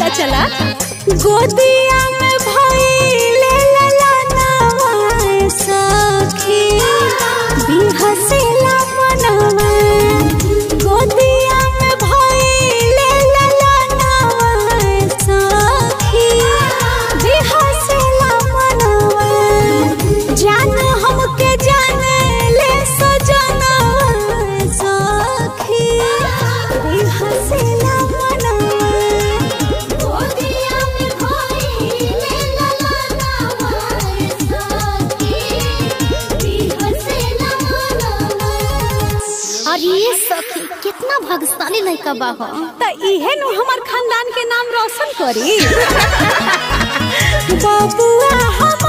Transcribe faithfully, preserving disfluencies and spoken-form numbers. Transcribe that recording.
चला चला गोदिया में भइले ललनवा सखी बिहसेला मनवा गोदिया में भइले ललनवा सखी बिहसेला मनवा जान हमके जाने ले सजनवा सखी बिहसेला अरे सखी कितना भाग्यशाली लड़का बा हो त इहे नु हमर खानदान के नाम रोशन करी बबुआ हम